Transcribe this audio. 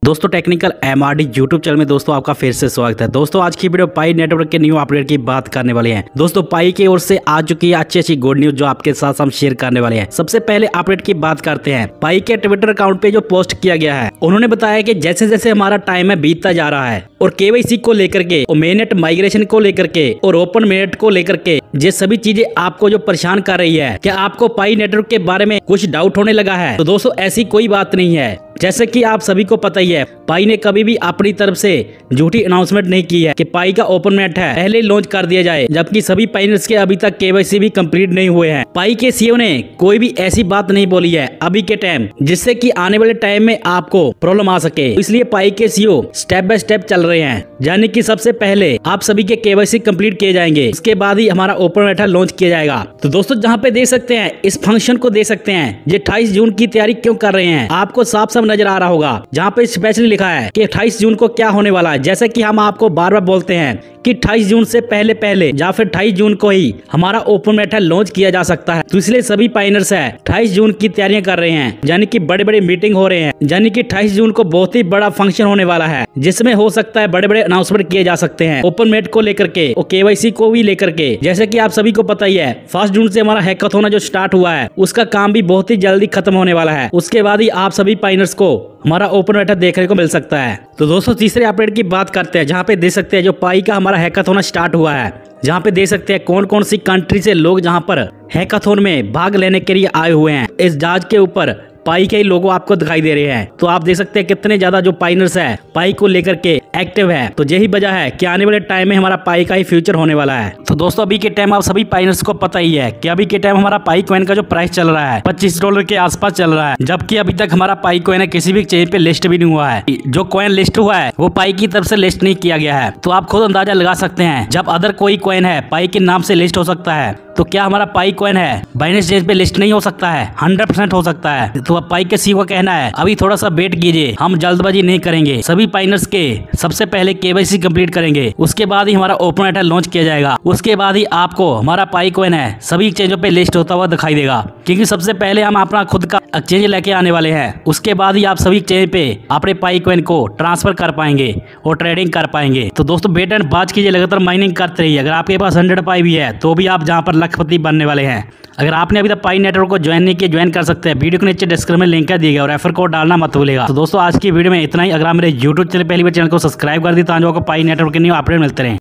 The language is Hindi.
दोस्तों टेक्निकल एमआरडी यूट्यूब चैनल में दोस्तों आपका फिर से स्वागत है। दोस्तों आज की वीडियो पाई नेटवर्क के न्यू अपडेट की बात करने वाले हैं। दोस्तों पाई की ओर से आ चुकी है अच्छी गुड न्यूज जो आपके साथ हम शेयर करने वाले हैं। सबसे पहले अपडेट की बात करते हैं। पाई के ट्विटर अकाउंट पे जो पोस्ट किया गया है, उन्होंने बताया कि जैसे जैसे हमारा टाइम है बीतता जा रहा है और केवाईसी को लेकर के और मेननेट माइग्रेशन को लेकर के और ओपन मेननेट को लेकर के ये सभी चीजें आपको जो परेशान कर रही है, क्या आपको पाई नेटवर्क के बारे में कुछ डाउट होने लगा है? तो दोस्तों ऐसी कोई बात नहीं है। जैसे कि आप सभी को पता ही है, पाई ने कभी भी अपनी तरफ से झूठी अनाउंसमेंट नहीं की है कि पाई का ओपन मेननेट है पहले लॉन्च कर दिया जाए, जबकि सभी पाइनर्स के अभी तक केवाईसी भी कंप्लीट नहीं हुए हैं। पाई के सीईओ ने कोई भी ऐसी बात नहीं बोली है अभी के टाइम जिससे कि आने वाले टाइम में आपको प्रॉब्लम आ सके। इसलिए पाई के सीईओ स्टेप बाय स्टेप चल रहे हैं, यानी कि सबसे पहले आप सभी के केवाईसी कंप्लीट किए जाएंगे, उसके बाद ही हमारा ओपन मेननेट लॉन्च किया जाएगा। तो दोस्तों जहाँ पे देख सकते हैं, इस फंक्शन को देख सकते हैं, ये 28 जून की तैयारी क्यों कर रहे हैं आपको साफ साफ नजर आ रहा होगा, जहाँ पे स्पेशली लिखा है कि 28 जून को क्या होने वाला है। जैसे कि हम आपको बार बार बोलते हैं कि 28 जून से पहले या फिर 28 जून को ही हमारा ओपन मेननेट लॉन्च किया जा सकता है। तो इसलिए सभी पाइनर्स है 28 जून की तैयारियां कर रहे हैं, यानी कि बड़े बड़े मीटिंग हो रहे हैं, यानी कि 28 जून को बहुत ही बड़ा फंक्शन होने वाला है, जिसमें हो सकता है बड़े बड़े अनाउंसमेंट किए जा सकते हैं ओपन मेननेट को लेकर के और केवाईसी को भी लेकर के। जैसे कि आप सभी को पता ही है, 1 जून से हमारा हैकाथॉन जो स्टार्ट हुआ है उसका काम भी बहुत ही जल्दी खत्म होने वाला है। उसके बाद ही आप सभी पाइनर्स को हमारा ओपन मेननेट देखने को मिल सकता है। तो दोस्तों तीसरे अपडेट की बात करते हैं, जहाँ पे देख सकते हैं जो पाई का हमारा हैकाथॉन स्टार्ट हुआ है, जहाँ पे देख सकते हैं कौन कौन सी कंट्री से लोग जहाँ पर हैकाथॉन में भाग लेने के लिए आए हुए हैं। इस जहाज के ऊपर पाई के ही लोगो आपको दिखाई दे रहे हैं। तो आप देख सकते हैं कितने ज्यादा जो पाइनर्स है पाई को लेकर के एक्टिव है। तो यही वजह है कि आने वाले टाइम में हमारा पाई का ही फ्यूचर होने वाला है। तो दोस्तों अभी के टाइम आप सभी पाइनर्स को पता ही है कि अभी के टाइम हमारा पाई कॉइन का जो प्राइस चल रहा है $25 के आसपास चल रहा है, जबकि अभी तक हमारा पाई कॉइन किसी भी चेन पे लिस्ट भी नहीं हुआ है। जो कॉइन लिस्ट हुआ है वो पाई की तरफ से लिस्ट नहीं किया गया है। तो आप खुद अंदाजा लगा सकते हैं, जब अदर कोई कॉइन है पाई के नाम से लिस्ट हो सकता है, तो क्या हमारा पाई कॉइन है बाइनेंस चेन पे लिस्ट नहीं हो सकता है? 100% हो सकता है। तो अब पाई के सीईओ का कहना है अभी थोड़ा सा वेट कीजिए, हम जल्दबाजी नहीं करेंगे, सभी पाइनर्स के सबसे पहले केवाईसी कंप्लीट करेंगे, उसके बाद ही हमारा ओपन मेननेट लॉन्च किया जाएगा, उसके बाद ही आपको हमारा पाई कॉइन है सभी एक्सचेंजों पे लिस्ट होता हुआ दिखाई देगा। क्योंकि सबसे पहले हम अपना खुद का एक्सचेंज लेके आने वाले हैं, उसके बाद ही आप सभी एक्सचेंज पे अपने पाई कॉइन को ट्रांसफर कर पाएंगे और ट्रेडिंग कर पाएंगे। तो दोस्तों वेट एंड वॉच कीजिए, लगातार माइनिंग करते रहिए। अगर आपके पास 100 पाई भी है तो भी आप जहाँ पर लखपति बनने वाले हैं। अगर आपने अभी तक पाई नेटवर्क को ज्वाइन नहीं किया, ज्वाइन कर सकते हैं। वीडियो के नीचे डिस्क्रिप्शन में लिंक दिया गया और रेफर कोड डालना मत भूलिएगा। तो दोस्तों आज की वीडियो में इतना ही। अगर आप मेरे यूट्यूब चैनल पहली बार चैनल को सब्सक्राइब कर दी तो आपको पाई नेटवर्क के न्यू अपडेट मिलते रहे।